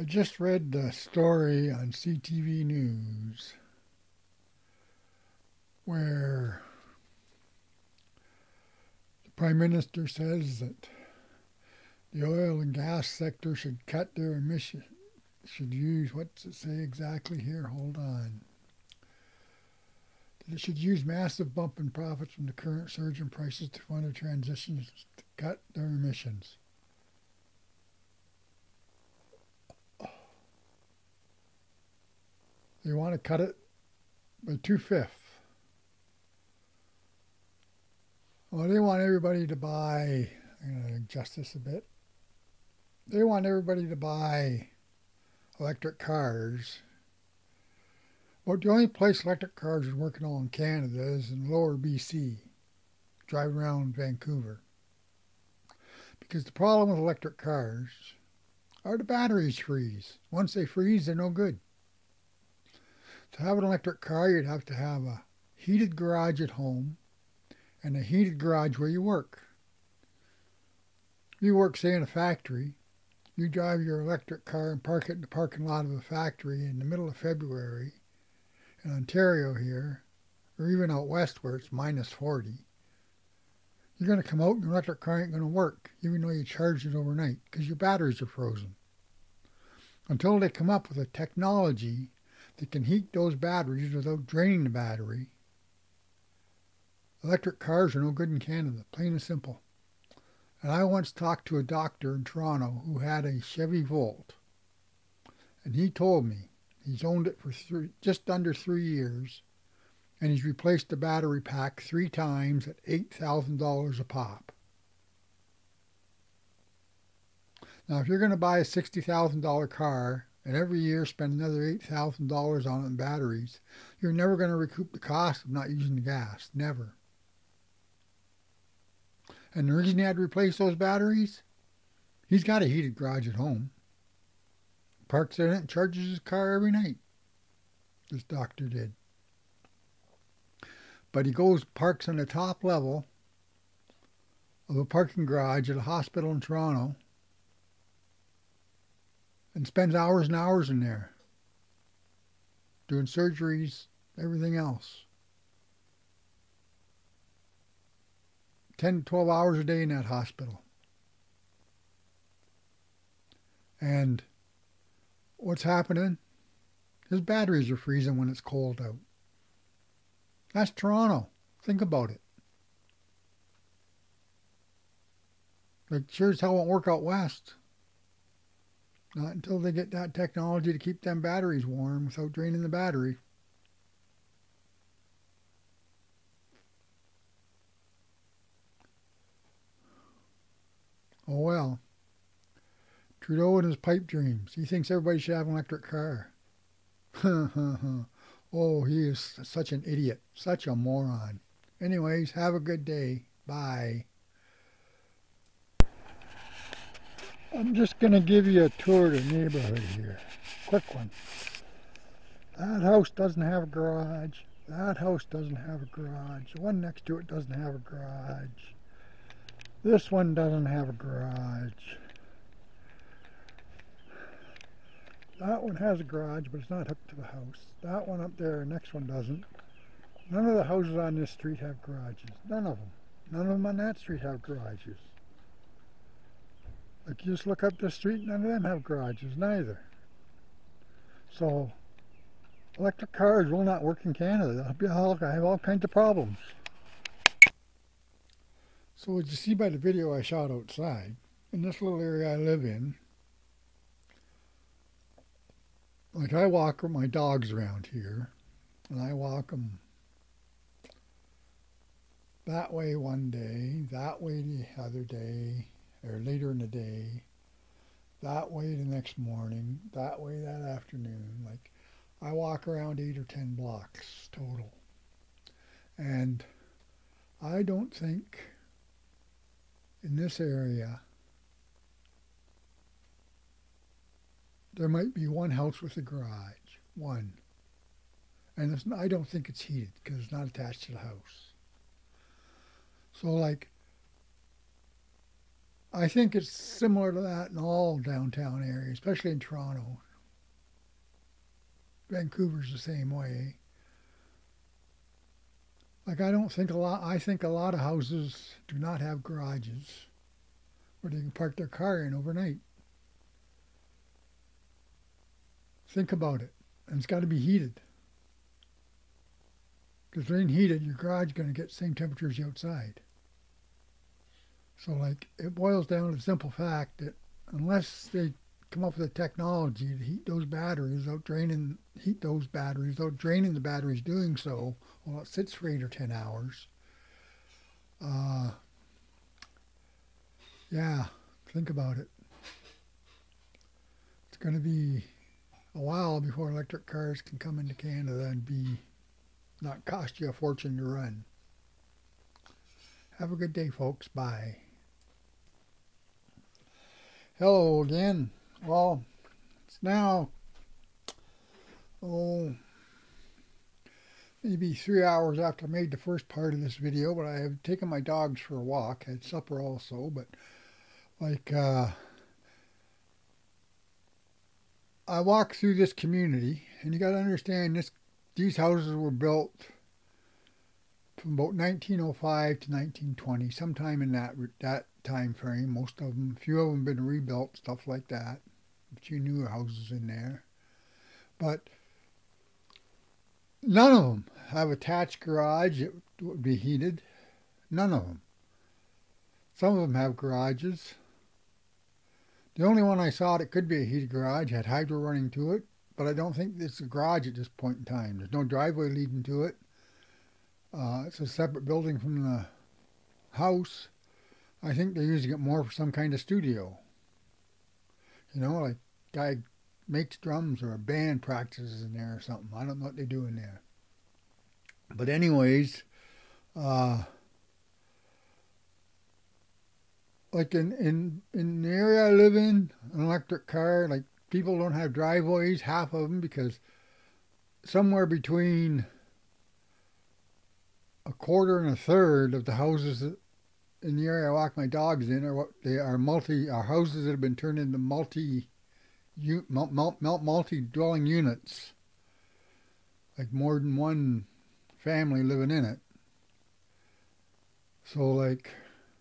I just read the story on CTV News where the Prime Minister says that the oil and gas sector should cut their emissions, should use, what's it say exactly here? Hold on. That it should use massive bump in profits from the current surge in prices to fund a transition to cut their emissions. They want to cut it by 2/5. Well, they want everybody to buy, I'm going to adjust this a bit. They want everybody to buy electric cars. But the only place electric cars are working on in Canada is in lower BC, driving around Vancouver. Because the problem with electric cars are the batteries freeze. Once they freeze, they're no good. To have an electric car, you'd have to have a heated garage at home and a heated garage where you work. You work, say, in a factory. You drive your electric car and park it in the parking lot of a factory in the middle of February in Ontario here, or even out west where it's -40. You're going to come out and your electric car ain't going to work, even though you charged it overnight, because your batteries are frozen. Until they come up with a technology that can heat those batteries without draining the battery, electric cars are no good in Canada, plain and simple. And I once talked to a doctor in Toronto who had a Chevy Volt, and he told me he's owned it for just under 3 years, and he's replaced the battery pack 3 times at $8,000 a pop. Now, if you're going to buy a $60,000 car and every year spend another $8,000 on it in batteries, you're never going to recoup the cost of not using the gas. Never. And the reason he had to replace those batteries, he's got a heated garage at home. Parks in it and charges his car every night. This doctor did. But he parks on the top level of a parking garage at a hospital in Toronto and spends hours and hours in there doing surgeries, everything else. 10 to 12 hours a day in that hospital. And what's happening? His batteries are freezing when it's cold out. That's Toronto. Think about it. Like, sure as hell won't work out west. Not until they get that technology to keep them batteries warm without draining the battery. Oh well. Trudeau and his pipe dreams. He thinks everybody should have an electric car. Oh, he is such an idiot. Such a moron. Anyways, have a good day. Bye. I'm just going to give you a tour of the neighborhood here. Quick one. That house doesn't have a garage. That house doesn't have a garage. The one next to it doesn't have a garage. This one doesn't have a garage. That one has a garage, but it's not hooked to the house. That one up there, the next one doesn't. None of the houses on this street have garages. None of them. None of them on that street have garages. Like, you just look up this street, none of them have garages, neither. So, electric cars will not work in Canada. I have all kinds of problems. So as you see by the video I shot outside, in this little area I live in, like, I walk my dogs around here, and I walk them that way one day, that way the other day, or later in the day, that way the next morning, that way that afternoon. Like, I walk around 8 or 10 blocks total. And I don't think in this area there might be one house with a garage. One. And I don't think it's heated because it's not attached to the house. So, like, I think it's similar to that in all downtown areas, especially in Toronto. Vancouver's the same way. Like I think a lot of houses do not have garages where they can park their car in overnight. Think about it. And it's got to be heated. Because if it ain't heated, your garage is going to get the same temperature as the outside. So, like, it boils down to the simple fact that unless they come up with a technology to heat those batteries without draining, the batteries doing so, while it sits for 8 or 10 hours. Uh, yeah, think about it. It's going to be a while before electric cars can come into Canada and be not cost you a fortune to run. Have a good day, folks. Bye. Hello again. Well, it's now, maybe 3 hours after I made the first part of this video, but I have taken my dogs for a walk. I had supper also, but like, I walked through this community, and you got to understand these houses were built from about 1905 to 1920, sometime in that time frame. Most of them, a few of them, been rebuilt, stuff like that. A few newer houses in there, but none of them have attached garage that would be heated. None of them. Some of them have garages. The only one I saw that could be a heated garage had hydro running to it, but I don't think it's a garage at this point in time. There's no driveway leading to it. It's a separate building from the house. I think they're using it more for some kind of studio. You know, like a guy makes drums or a band practices in there or something. I don't know what they do in there. But anyways, like in the area I live in, an electric car, like people don't have driveways, half of them, because somewhere between a quarter and a third of the houses in the area I walk my dogs in are houses that have been turned into multi-dwelling units, like more than one family living in it. So, like,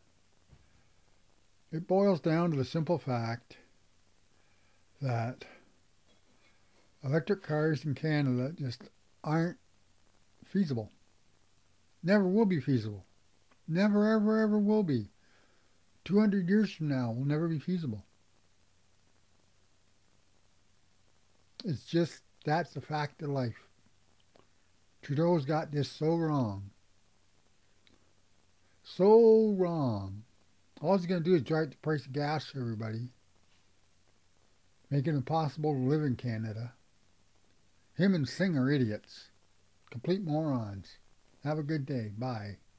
it boils down to the simple fact that electric cars in Canada just aren't feasible. Never will be feasible. Never, ever, ever will be. 200 years from now will never be feasible. It's just, that's the fact of life. Trudeau's got this so wrong. So wrong. All he's going to do is drive the price of gas for everybody, make it impossible to live in Canada. Him and Singh are idiots. Complete morons. Have a good day. Bye.